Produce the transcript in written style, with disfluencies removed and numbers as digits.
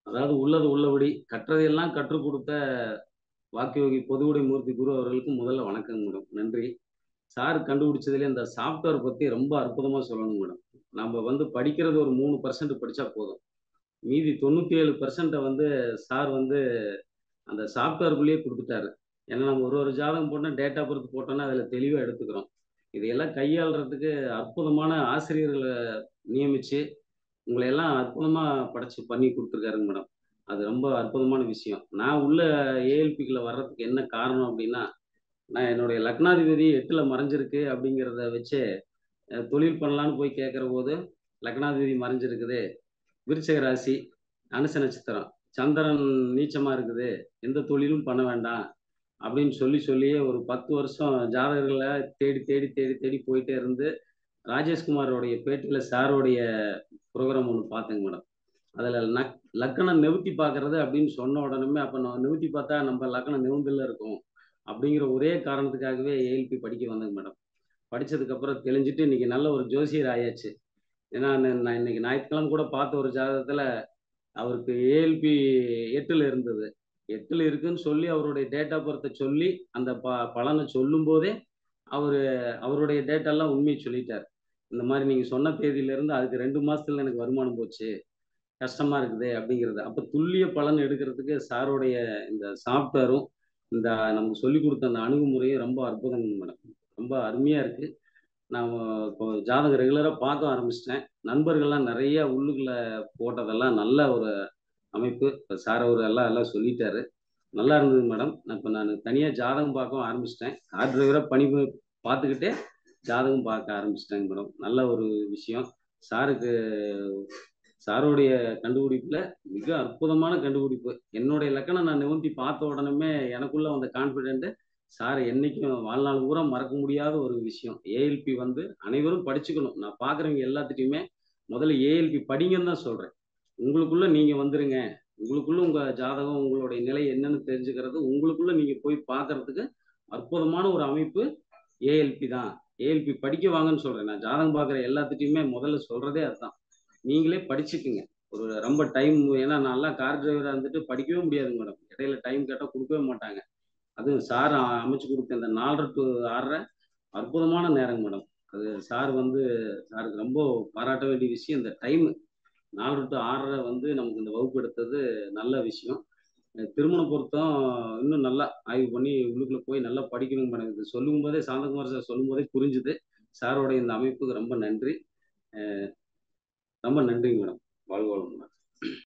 அதாவது உள்ளது உள்ளபடி கற்றதையெல்லாம் கற்றுக் கொடுத்த வாக்கியோகி பொதுவுடை மூர்த்தி குரு அவர்களுக்கு முதல்ல வணக்கம் மேடம். நன்றி. சார் கண்டுபிடிச்சதுல இந்த சாஃப்ட்வேர் பத்தி ரொம்ப அற்புதமா சொல்லணும் மேடம். நம்ம படிக்கிறது ஒரு 3% படிச்சா போதும். மீதி 97% சார் அந்த சாஃப்ட்வேருக்குள்ளேயே குடுத்துட்டாரு. ஏன்னா நம்ம ஒரு ஒரு ஜாதகம் போட்டா டேட் ஆஃப் பர்த் போட்டோம்னா அதுல தெளிவா எடுத்துக்கிறோம். இதையெல்லாம் கையாள்றதுக்கு அற்புதமான ஆசிரியர்கள நியமிச்சு உங்களை எல்லாம் அற்புதமா படைச்சு பண்ணி கொடுத்துருக்காருங்க மேடம். அது ரொம்ப அற்புதமான விஷயம். நான் உள்ள ஏஎல்பிக்குள்ள வர்றதுக்கு என்ன காரணம் அப்படின்னா, நான் என்னுடைய லக்னாதிபதி 8ல மறைஞ்சிருக்கு அப்படிங்கிறத வச்சு தொழில் பண்ணலான்னு போய் கேட்கிற போது, லக்னாதிபதி மறைஞ்சிருக்குது. விருச்சிக ராசி, அனுச நட்சத்திரம். சந்திரன் நீச்சமா இருக்குது. எந்த தொழிலும் பண்ண வேண்டாம். அப்படின்னு சொல்லியே ஒரு 10 வருஷம் ஜாதகர்கள தேடி, தேடி, தேடி, தேடி போயிட்டே இருந்து, ராஜேஷ்குமாரோடைய பேட்டியில சாரோடைய புரோகிராம் ஒண்ணு பார்த்தேங்க மேடம். அதுல லக்கணம் நிவுத்தி பார்க்கறது அப்படின்னு சொன்ன உடனே, அப்ப நான் நிவுத்தி பார்த்தா நம்ம லக்கணம் நிவுந்துல இருக்கும். அப்படிங்கிற ஒரே காரணத்துக்காகவே ஏஎல்பி படிக்க வந்தேங்க மேடம். படிச்சதுக்கு அப்புறம் தெளிஞ்சுட்டு இன்னைக்கு நல்ல ஒரு ஜோசியர் ஆயாச்சு. ஏன்னா, நான் இன்னைக்கு ஞாயிற்றுக்கிழமை கூட பார்த்த ஒரு ஜாதகத்துல அவருக்கு ஏஎல்பி 8ல இருந்தது. 8ல இருக்குன்னு சொல்லி அவருடைய டேட் ஆஃப் பர்த்த சொல்லி, அந்த பலன சொல்லும்போதே, அவரு அவருடைய டேட்டெல்லாம் உண்மைய சொல்லிட்டாரு. இந்த மாரி நீங்க சொன்ன தேதியிலிருந்து அதுக்கு 2 மாசத்துல எனக்கு வருமானம் போச்சு. கஷ்டமா இருக்குது அப்படிங்கிறது. அப்ப துல்லிய பலன் எடுக்கிறதுக்கு சாருடைய இந்த சாஃப்ட்வேரும், இந்த நமக்கு சொல்லிக் குடுத்த அந்த அணுகுமுறையும் ரொம்ப அற்புதங்க மேடம். ரொம்ப அருமையா இருக்கு. நான் இப்போ ஜாதகம் ரெகுலரா பார்க்க ஆரம்பிச்சுட்டேன். நண்பர்கள்லாம் நெறைய உள்ளுக்குள்ள போட்டதெல்லாம் நல்ல ஒரு அமைப்பு. இப்ப சார் அவரு எல்லாம் எல்லாம் சொல்லிட்டாரு. நல்லா இருந்தது மேடம். இப்ப நானு தனியா ஜாதகம் பார்க்கவும் ஆரம்பிச்சுட்டேன். கார் டிரைவரா பார்த்துக்கிட்டே ஜாதகம் பார்க்க ஆரம்பிச்சுட்டேங்க மேடம். நல்ல ஒரு விஷயம். சாருக்கு சாருடைய கண்டுபிடிப்புல மிக அற்புதமான கண்டுபிடிப்பு. என்னுடைய லக்கணம் நான் நிவர்த்தி பார்த்த உடனுமே எனக்குள்ள வந்த கான்ஃபிடென்ட் சார் என்னைக்கும் வாழ்நாள் பூரா மறக்க முடியாத ஒரு விஷயம். ஏஎல்பி அனைவரும் படிச்சுக்கணும். நான் பார்க்குறவங்க எல்லாத்துட்டையுமே முதல்ல ஏஎல்பி படிங்கன்னு தான் சொல்றேன். உங்களுக்குள்ள நீங்க வந்துருங்க. உங்களுக்குள்ள உங்க ஜாதகம், உங்களுடைய நிலை என்னன்னு தெரிஞ்சுக்கிறது, உங்களுக்குள்ள நீங்க போய் பார்க்கறதுக்கு அற்புதமான ஒரு அமைப்பு ஏஎல்பி தான். ஏஎல்பி படிக்க வாங்கன்னு சொல்றேன். நான் ஜாதகம் பார்க்குற எல்லாத்துட்டையுமே முதல்ல சொல்றதே அதுதான். நீங்களே படிச்சுக்குங்க. ஒரு ரொம்ப டைம் ஏன்னா நான்லாம் கார் டிரைவரா இருந்துட்டு படிக்கவே முடியாதுங்க மேடம். இடையில டைம் கேட்டா குடுக்கவே மாட்டாங்க. அதுவும் சார் அமைச்சு குடுத்த இந்த 4:30 டூ 6:30 அற்புதமான நேரங்க மேடம். அது சாருக்கு ரொம்ப பாராட்ட வேண்டிய விஷயம் இந்த டைம். 4 டூ 6:30 நமக்கு இந்த வகுப்பு எடுத்தது நல்ல விஷயம். திருமண பொருத்தம் இன்னும் நல்லா ஆய்வு பண்ணி உள்ளுக்குள்ள போய் நல்லா படிக்கணுங்க மேடம். இது சொல்லும்போதே சாந்தகுமார் சார் சொல்லும்போதே புரிஞ்சுது. சாரோட இந்த அமைப்புக்கு ரொம்ப நன்றி. ரொம்ப நன்றிங்க மேடம். வாழ்க வளமுடன்.